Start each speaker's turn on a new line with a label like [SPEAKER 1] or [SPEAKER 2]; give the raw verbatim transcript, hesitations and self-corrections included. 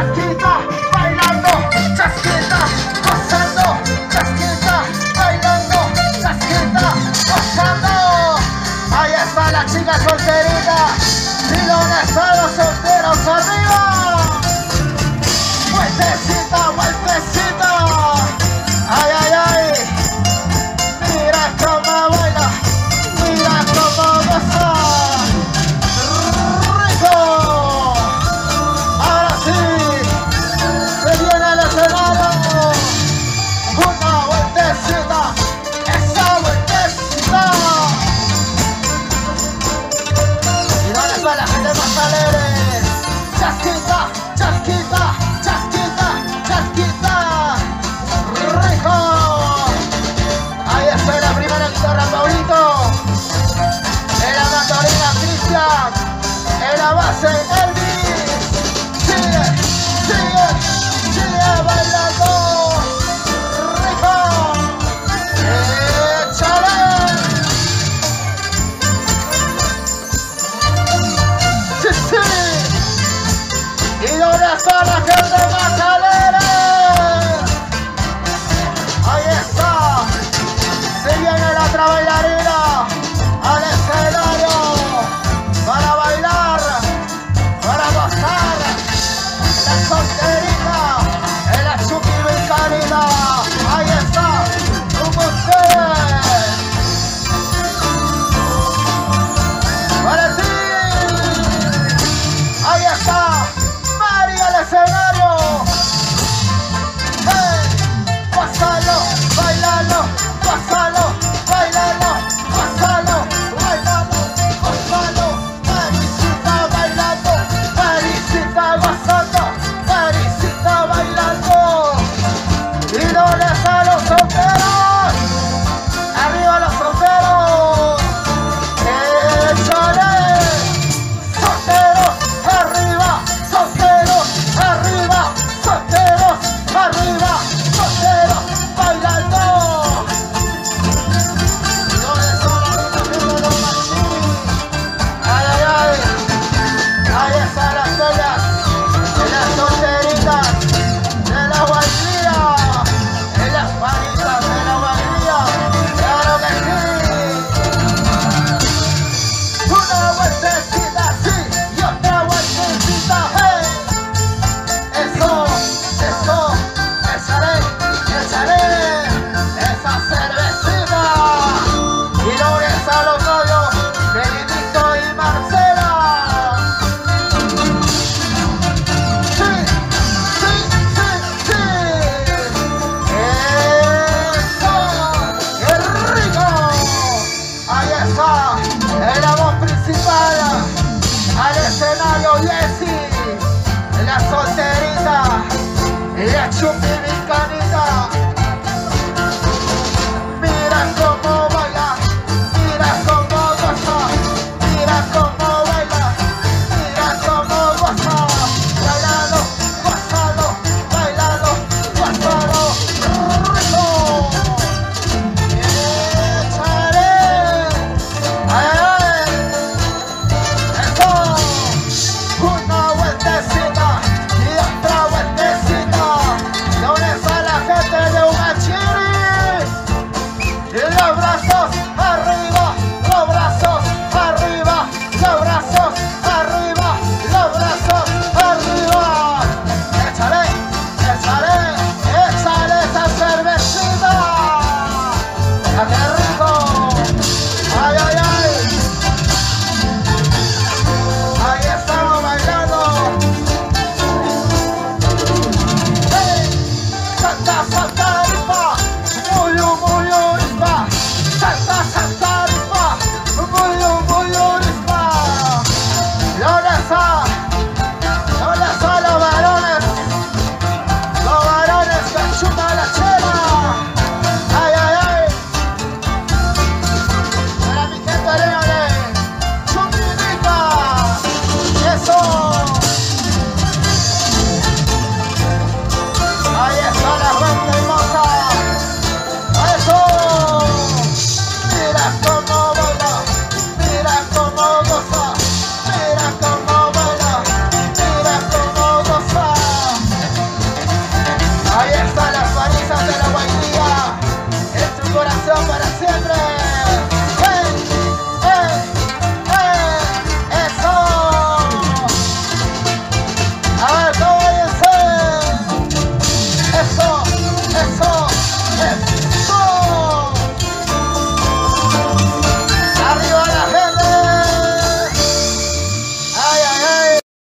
[SPEAKER 1] chasquita, bailando, chasquita, gozando, chasquita, bailando, chasquita, gozando. Ahí está la chica solterita. ¿Y dónde están los solteros arriba? Vueltecita, vueltecita. Ay, ay, ay. Mira cómo baila, mira cómo goza. Rico. Ahora sí, se viene el escenario. Una vueltecita, esa vueltecita. ¿Y dónde está la gente más alegre? Chasquita, chasquita, chasquita, chasquita. Rico. Ahí está la primera guitarra Paulito. En la mandolina Cristian. En la base Elvis. Sigue, sigue, sigue bailando. Rico. Échale. Sí, sí. ¿Y dónde está la gente más alegre? Ahí está. Se viene la otra bailarina al escenario para bailar, para gozar. La solterita, en la Chucky Vilcanita. Ahí está, con ustedes. Para ti. Ahí está, Mari al escenario. Hey, pásalo, bailalo, pásalo, bailalo, pásalo, bailalo, pásalo. Maricita bailando, Maricita gozando, Maricita bailando. ¿Y dónde están los solteros? Arriba los solteros. Échale. Solteros arriba, solteros arriba, solteros arriba, solteros bailando. ¿Y dónde son las niñas de los machines? Ay, ay, ay. Ahí están las bellas, de las solteritas, de la guardia, de las panitas de la guardia. Claro que sí. Una vueltecita sí y otra vueltecita hey. Eso, eso, echaré, echaré esa cervecita. ¿Y dónde están los novios? Benedicto y Marcela. Sí, sí, sí, sí. Eso, qué rico. Ahí está, en la voz principal, al escenario Jessy, la solterita, la Chucky